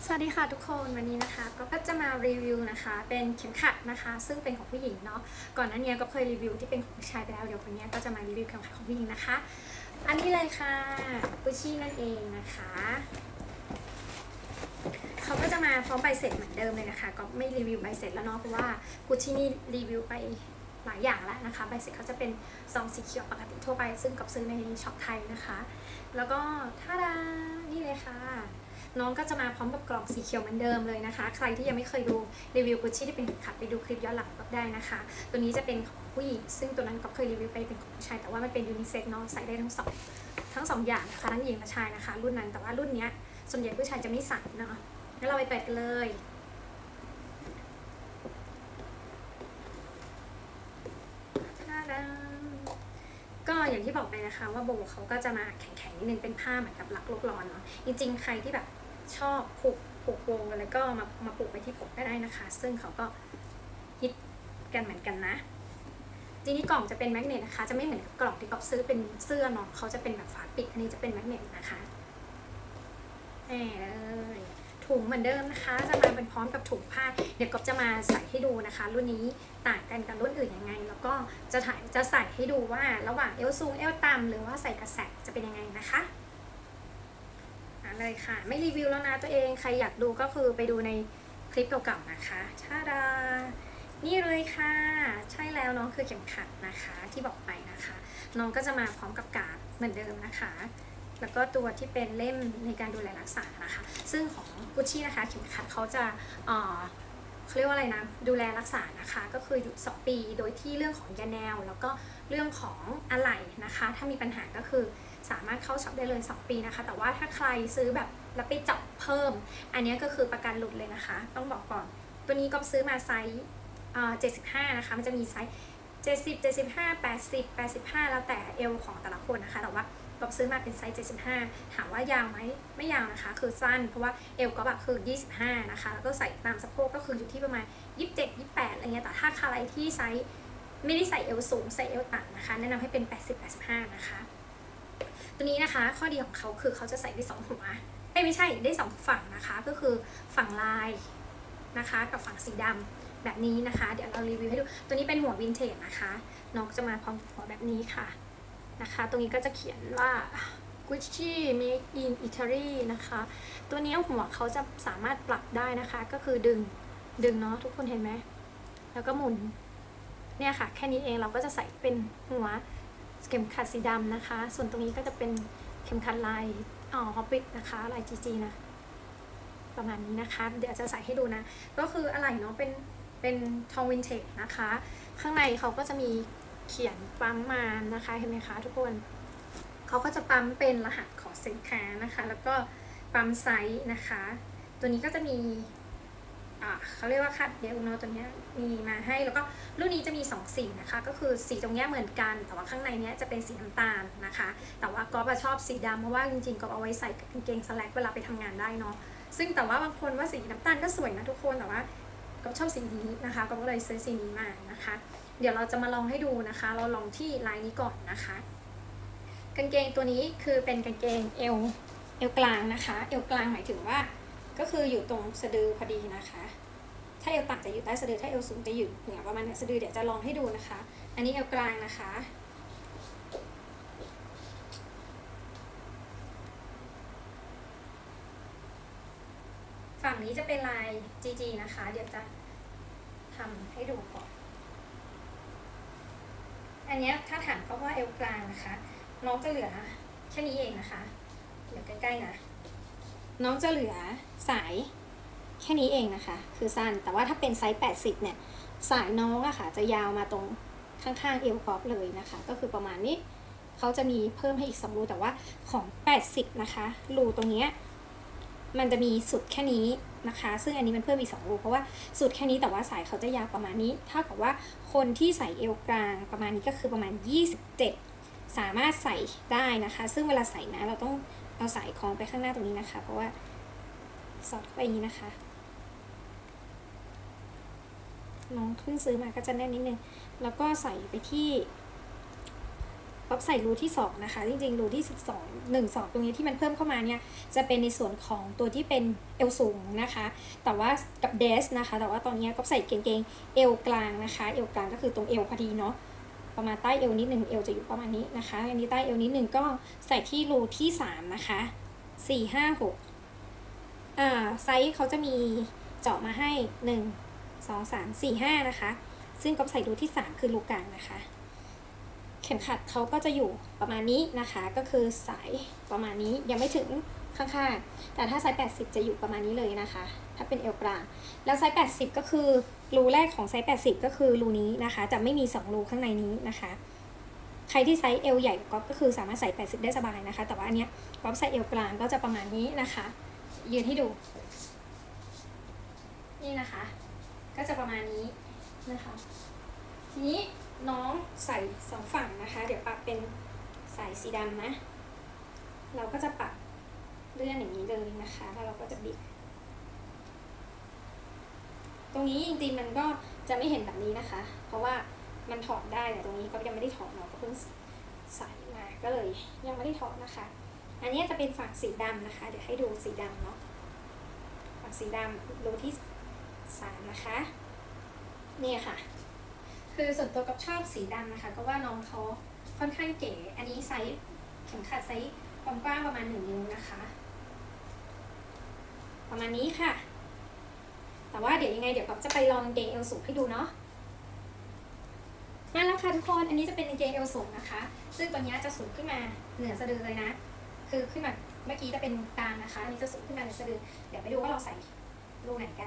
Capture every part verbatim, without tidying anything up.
สวัสดีค่ะทุกคนวันนี้นะคะก็จะมารีวิวนะคะเป็นเข็มขัดนะคะซึ่งเป็นของผู้หญิงเนาะก่อนหน้านี้ก็เคยรีวิวที่เป็นของผู้ชายไปแล้วเดี๋ยววันนี้ก็จะมารีวิวเข็มขัดของผู้หญิงนะคะอันนี้เลยค่ะกุชชี่นั่นเองนะคะเขาก็จะมาพร้อมใบเสร็จเหมือนเดิมเลยนะคะก็ไม่รีวิวใบเสร็จแล้วเนาะเพราะว่ากุชชี่นี่รีวิวไปหลายอย่างแล้วนะคะใบเสร็จเขาจะเป็นซองสีเขียวปกติทั่วไปซึ่งกับซื้อในช็อปไทยนะคะแล้วก็ท่าดานี่เลยค่ะน้องก็จะมาพร้อมกับกล่องสีเขียวเหมือนเดิมเลยนะคะใครที่ยังไม่เคยดูรีวิวกุชชี่ที่เป็นเข็มขัดไปดูคลิปย้อนหลังก็ได้นะคะตัวนี้จะเป็นของผู้หญิงซึ่งตัวนั้นก็เคยรีวิวไปเป็นของผู้ชายแต่ว่ามันเป็นยูนิเซ็กเนาะใส่ได้ทั้งสองทั้งสองอย่างนะคะทั้งหญิงและชายนะคะรุ่นนั้นแต่ว่ารุ่นนี้ส่วนใหญ่ผู้ชายจะไม่ใส่เนาะงั้นเราไปเปิดกันเลยก็อย่างที่บอกไปนะคะว่าโบเขาก็จะมาแข็งๆนิดนึงเป็นผ้าเหมือนกับลักโลกร้อนเนาะจริงๆใครที่แบบชอบผูกผูกโบอะไรก็มามาผูกไปที่ผมก็ได้นะคะซึ่งเขาก็ฮิตกันเหมือนกันนะทีนี้กล่องจะเป็นแมกเนตนะคะจะไม่เหมือนกล่องที่ก๊อฟซื้อเป็นเสื้อเนาะเขาจะเป็นแบบฝาปิดอันนี้จะเป็นแมกเนตนะคะแหมเลยถุงเหมือนเดิมนะคะจะมาเป็นพร้อมกับถุงผ้าเดี๋ยวก๊อฟจะมาใส่ให้ดูนะคะรุ่นนี้ต่างกันกับรุ่นอื่นยังไงแล้วก็จะถ่ายจะใส่ให้ดูว่าระหว่างเอวสูงเอวต่ำหรือว่าใส่กระแสจะเป็นยังไงนะคะเลยค่ะไม่รีวิวแล้วนะตัวเองใครอยากดูก็คือไปดูในคลิปเก่าๆนะคะชาดานี่เลยค่ะใช่แล้วน้องคือเข็มขัดนะคะที่บอกไปนะคะน้องก็จะมาพร้อมกับกาบเหมือนเดิมนะคะแล้วก็ตัวที่เป็นเล่มในการดูแลรักษานะคะซึ่งของกุชชี่นะคะเข็มขัดเขาจะเอ่อเขาเรียกว่าอะไรนะดูแลรักษานะคะก็คืออยู่สองปีโดยที่เรื่องของยาแนวแล้วก็เรื่องของอะไหล่นะคะถ้ามีปัญหาก็คือสามารถเข้าช็อปได้เลยสองปีนะคะแต่ว่าถ้าใครซื้อแบบแล้วไปจับเพิ่มอันนี้ก็คือประกันหลุดเลยนะคะต้องบอกก่อนตัวนี้ก็ซื้อมาไซส์เจ็ดสิบห้านะคะมันจะมีไซส์เจ็ดสิบ เจ็ดสิบห้า แปดสิบ แปดสิบห้าแล้วแต่เอวของแต่ละคนนะคะแต่ว่าก็ซื้อมาเป็นไซส์เจ็ดสิบห้าถามว่ายาวไหมไม่ยาวนะคะคือสั้นเพราะว่าเอวก็แบบคือยี่สิบห้านะคะแล้วก็ใส่ตามสะโพกก็คืออยู่ที่ประมาณยี่สิบเจ็ด ยี่สิบแปดอะไรเงี้ยแต่ถ้าใครที่ไซส์ไม่ได้ใส่เอวสูงใส่เอวต่ำนะคะแนะนำให้เป็นแปดสิบ แปดสิบห้านะคะตัวนี้นะคะข้อดีของเขาคือเขาจะใส่ได้สองหัวไม่ไม่ใช่ได้สองฝั่งนะคะก็คือฝั่งลายนะคะกับฝั่งสีดำแบบนี้นะคะเดี๋ยวเรารีวิวให้ดูตัวนี้เป็นหัววินเทจนะคะน้องจะมาพร้อมหัวแบบนี้ค่ะนะคะตรงนี้ก็จะเขียนว่า Gucci Made in Italy นะคะตัวนี้หัวเขาจะสามารถปรับได้นะคะก็คือดึงดึงเนาะทุกคนเห็นไหมแล้วก็หมุนเนี่ยค่ะแค่นี้เองเราก็จะใส่เป็นหัวเข็มขัดสีดำนะคะส่วนตรงนี้ก็จะเป็นเข็มขัดลายอ๋อฮอปปิดนะคะลายจีจีนะประมาณนี้นะคะเดี๋ยวจะใส่ให้ดูนะก็คืออะไรเนาะเป็นเป็นทองวินเทจนะคะข้างในเขาก็จะมีเขียนปั๊มมานะคะเห็นไหมคะทุกคนเขาก็จะปั๊มเป็นรหัสของสินค้านะคะแล้วก็ปั๊มไซส์นะคะตัวนี้ก็จะมีเขาเรียกว่าคัดเดลเนาะตัวนี้มีมาให้แล้วก็รุ่นนี้จะมีสองสีนะคะก็คือสีตรงนี้เหมือนกันแต่ว่าข้างในนี้จะเป็นสีน้ำตาลนะคะแต่ว่าก๊อฟชอบสีดำเพราะว่าจริงๆก๊อฟเอาไว้ใส่กับกางเกงสแลกเวลาไปทำงานได้เนาะซึ่งแต่ว่าบางคนว่าสีน้ำตาลก็สวยนะทุกคนแต่ว่าก๊อฟชอบสีนี้นะคะก๊อฟก็เลยซื้อสีนี้มานะคะเดี๋ยวเราจะมาลองให้ดูนะคะเราลองที่ลายนี้ก่อนนะคะกางเกงตัวนี้คือเป็นกางเกงเอวเอวกลางนะคะเอวกลางหมายถึงว่าก็คืออยู่ตรงสะดือพอดีนะคะถ้าเอวต่ำจะอยู่ใต้สะดือถ้าเอวสูงจะอยู่เหนือประมาณสะดือเดี๋ยวจะลองให้ดูนะคะอันนี้เอวกลางนะคะฝั่งนี้จะเป็นลาย จี จี นะคะเดี๋ยวจะทำให้ดูก่อนอันนี้ถ้าถามเขาว่าเอวกลางนะคะน้องจะเหลือแค่นี้เองนะคะเดี๋ยวใกล้ๆนะน้องจะเหลือสายแค่นี้เองนะคะคือสั้นแต่ว่าถ้าเป็นไซส์แปดสิบเนี่ยสายน้องอะค่ะจะยาวมาตรงข้างๆเอวกอล์ฟเลยนะคะก็คือประมาณนี้เขาจะมีเพิ่มให้อีกสองรูแต่ว่าของแปดสิบนะคะรูตรงนี้มันจะมีสุดแค่นี้นะคะซึ่งอันนี้มันเพิ่มอีกสองรูเพราะว่าสุดแค่นี้แต่ว่าสายเขาจะยาวประมาณนี้เท่ากับว่าคนที่ใส่เอวกลางประมาณนี้ก็คือประมาณยี่สิบเจ็ดสามารถใส่ได้นะคะซึ่งเวลาใส่นะเราต้องเอาสายคล้องไปข้างหน้าตรงนี้นะคะเพราะว่าสอดไปอย่างนี้นะคะน้องเพิ่งซื้อมาก็จะแน่นนิดนึงแล้วก็ใส่ไปที่ปก๊อฟใส่รูที่สองนะคะจริงๆรูที่สิบสองหนึ่งสองตรงนี้ที่มันเพิ่มเข้ามาเนี่ยจะเป็นในส่วนของตัวที่เป็นเอวสูงนะคะแต่ว่ากับเดสนะคะแต่ว่าตอนนี้ก๊อฟใส่เกงๆเอวกลางนะคะเอวกลางก็คือตรงเอวพอดีเนาะประมาณใต้เอวนิดหนึ่งเอวจะอยู่ประมาณนี้นะคะอันนี้ใต้เอวนิดหนึ่งก็ใส่ที่รูที่สามนะคะสี่ห้าหกอ่าไซส์เขาจะมีเจาะมาให้หนึ่งสองสามสี่ห้านะคะซึ่งก๊อฟใส่รูที่สามคือรูกลางนะคะเข็มขัดเขาก็จะอยู่ประมาณนี้นะคะก็คือสายประมาณนี้ยังไม่ถึงข้างๆแต่ถ้าไซส์แปดสิบจะอยู่ประมาณนี้เลยนะคะถ้าเป็นเอวกลางแล้วไซส์แปดสิบก็คือรูแรกของไซส์แปดสิบก็คือรูนี้นะคะจะไม่มีสองรูข้างในนี้นะคะใครที่ไซส์เอวใหญ่ก็ก็คือสามารถใส่แปดสิบได้สบายนะคะแต่ว่าอันเนี้ยก๊อฟใส่เอวกลางก็จะประมาณนี้นะคะยืนให้ดูนี่นะคะก็จะประมาณนี้นะคะทีนี้น้องใส่สองฝั่งนะคะเดี๋ยวปักเป็นสายสีดำนะเราก็จะปักเลื่อนอย่างนี้เลยนะคะแล้วเราก็จะบิดตรงนี้จริงๆมันก็จะไม่เห็นแบบนี้นะคะเพราะว่ามันถอดได้แต่ตรงนี้ก็ยังไม่ได้ถอดเนาะก็เพิ่งใส่มาก็เลยยังไม่ได้ถอดนะคะอันนี้จะเป็นฝั่งสีดำนะคะเดี๋ยวให้ดูสีดำเนาะฝั่งสีดำรูที่สามนะคะนี่ค่ะคือส่วนตัวกับชอบสีดำนะคะก็ว่าน้องเขาค่อนข้างเก๋อันนี้ไซส์เข็มขัดไซส์ความกว้างประมาณหนึ่งนิ้วนะคะประมาณนี้ค่ะแต่ว่าเดี๋ยวยังไงเดี๋ยวก๊อฟจะไปลองเกงเอวสูงให้ดูเนาะมาแล้วค่ะทุกคนอันนี้จะเป็นเกงเอวสูงนะคะซึ่งตัวนี้จะสูงขึ้นมาเหนือสะดือเลยนะคือขึ้นมาเมื่อกี้จะเป็นกลางนะคะอันนี้จะสูงขึ้นมาเหนือสะดือเดี๋ยวไปดูว่าเราใส่รูไหนกัน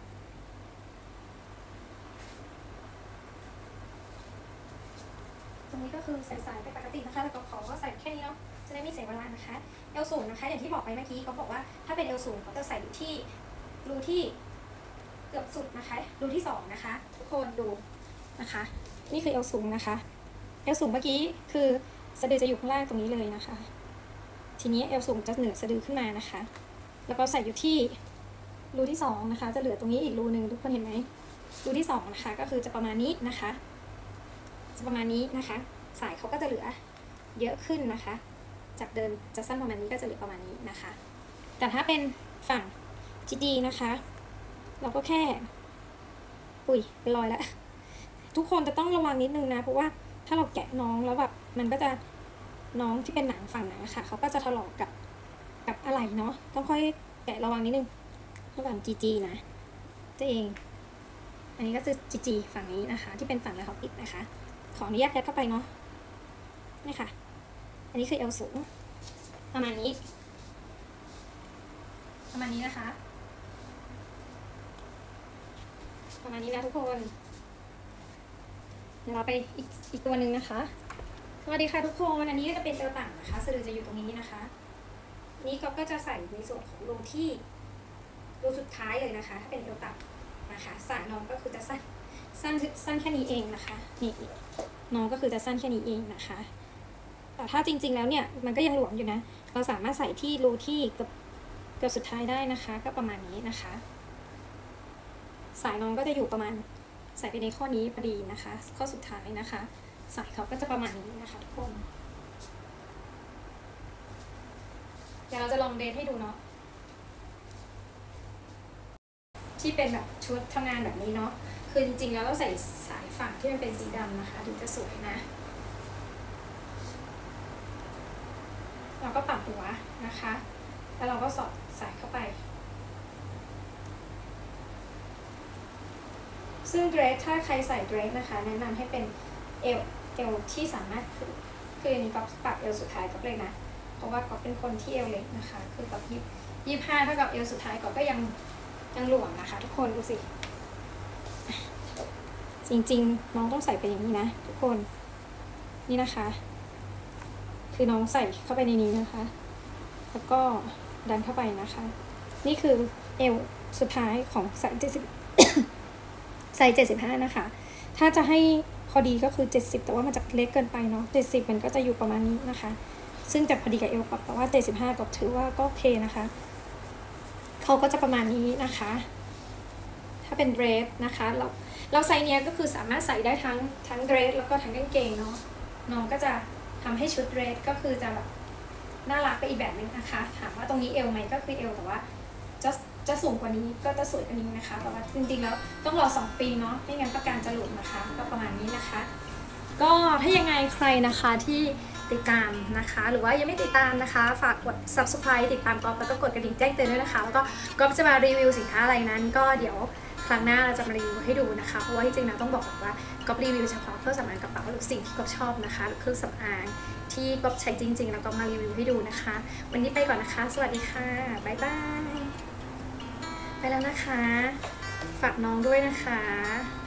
ตรงนี้ก็คือใส่สายไปปกตินะคะแต่ก็ขอก็ใส่แค่นี้เนาะจะได้ไม่เสียเวลานะคะเอวสูงนะคะอย่างที่บอกไปเมื่อกี้เขาบอกว่าถ้าเป็นเอวสูงเขาจะใส่อยู่ที่รูที่เกือบสุดนะคะรูที่สองนะคะทุกคนดูนะคะนี่คือเอวสูงนะคะเอวสูงเมื่อกี้คือสะดือจะอยู่ข้างล่างตรงนี้เลยนะคะทีนี้เอวสูงจะเหนือสะดือขึ้นมานะคะแล้วก็ใส่อยู่ที่รูที่สองนะคะจะเหลือตรงนี้อีกรูหนึ่งทุกคนเห็นไหมรูที่สองนะคะก็คือจะประมาณนี้นะคะจะประมาณนี้นะคะสายเขาก็จะเหลือเยอะขึ้นนะคะจากเดิมจะสั้นประมาณนี้ก็จะเหลือประมาณนี้นะคะแต่ถ้าเป็นฝั่งจีดีนะคะเราก็แค่อุ้ยเป็นรอยแล้วทุกคนจะต้องระวังนิดนึงนะเพราะว่าถ้าเราแกะน้องแล้วแบบมันก็จะน้องที่เป็นหนังฝั่งหนังค่ะเขาก็จะถลอกกับกับอะไรเนาะต้องค่อยแกะระวังนิดนึงระหว่างจีจีนะตัวเองอันนี้ก็คือจีจีฝั่งนี้นะคะที่เป็นฝั่งแล้วเขาปิดนะคะขออนุญาตยัดเข้าไปเนาะนี่ค่ะอันนี้คือเอวสูงประมาณนี้ประมาณนี้นะคะประมาณนี้นะทุกคนเดี๋ยวเราไปอีกอีกตัวหนึ่งนะคะสวัสดีค่ะทุกคนอันนี้ก็จะเป็นเอวต่ำนะคะสะดือจะอยู่ตรงนี้นะคะนี่ก็จะใส่ในส่วนของรูที่รูสุดท้ายเลยนะคะถ้าเป็นเอวต่ำนะคะสายน้องก็คือจะสั้นสั้นสั้นแค่นี้เองนะคะนี่น้องก็คือจะสั้นแค่นี้เองนะคะแต่ถ้าจริงๆแล้วเนี่ยมันก็ยังหลวมอยู่นะเราสามารถใส่ที่รูที่กับเกือบสุดท้ายได้นะคะก็ประมาณนี้นะคะสายน้องก็จะอยู่ประมาณใส่ไปในข้อนี้พอดีนะคะข้อสุดท้ายนะคะสายเขาก็จะประมาณนี้นะคะทุกคนเดี๋ยวเราจะลองเดทให้ดูเนาะที่เป็นแบบชุดทำงานแบบนี้เนาะคือจริงๆแล้วเราใส่สายฝั่งที่มันเป็นสีดำนะคะถึงจะสวยนะเราก็ปรับหัวนะคะแล้วเราก็สอดสายเข้าไปซึ่งเดรสถ้าใครใส่เดรสนะคะแนะนำให้เป็นเอวเอวที่สามารถคือคืออันนี้ก็ปรับเอวสุดท้ายก็เลยนะเพราะว่าก็เป็นคนที่เอวเล็กนะคะคือกับยี่ยี่ห้าเท่ากับเอวสุดท้ายก็ก็ยังยังหลวมนะคะทุกคนดูสิจริงๆน้องต้องใส่ไปอย่างนี้นะทุกคนนี่นะคะคือน้องใส่เข้าไปในนี้นะคะแล้วก็ดันเข้าไปนะคะนี่คือเอวสุดท้ายของไซส์เจ็ดสิบไซส์เจ็ดสิบห้านะคะถ้าจะให้พอดีก็คือเจ็ดสิบแต่ว่ามันจะเล็กเกินไปเนาะเจ็ดสิบมันก็จะอยู่ประมาณนี้นะคะซึ่งจะพอดีกับเอวกับแต่ว่าเจ็ดสิบห้าก็ถือว่าก็โอเคนะคะเขาก็จะประมาณนี้นะคะถ้าเป็นเดรสนะคะเราเราไซส์เนี้ยก็คือสามารถใส่ได้ทั้งทั้งเดรสแล้วก็ทั้งกางเกงเนาะน้องก็จะททำให้ชุดเดรสก็คือจะแบบน่ารักไปอีกแบบนึงนะคะถามว่าตรงนี้เอวไหมก็คือเอวแต่ว่าจะจะสูงกว่านี้ก็จะสวยกว่านี้นะคะแต่ว่าจริงๆแล้วต้องรอสองปีเนาะไม่งั้นประกันจะหลุดนะคะก็ประมาณนี้นะคะก็ถ้ายังไงใครนะคะที่ติดตามนะคะหรือว่ายังไม่ติดตามนะคะฝากกด ซับสไครบ์ ติดตามก๊อฟแล้วก็กดกระดิ่งแจ้งเตือนด้วยนะคะแล้วก็ก๊อฟจะมารีวิวสินค้าอะไรนั้นก็เดี๋ยวครั้งหน้าเราจะมารีวิวให้ดูนะคะเพราะว่าที่จริงนะต้องบอกก่อนว่าก๊อฟรีวิวเฉพาะเครื่องสำอางกระเป๋าหรือสิ่งที่ก๊อฟชอบนะคะหรือเครื่องสำอางที่ก๊อฟใช้จริงๆแล้วก็มารีวิวให้ดูนะคะวันนี้ไปก่อนนะคะสวัสดีค่ะบ๊ายบายไปแล้วนะคะฝากน้องด้วยนะคะ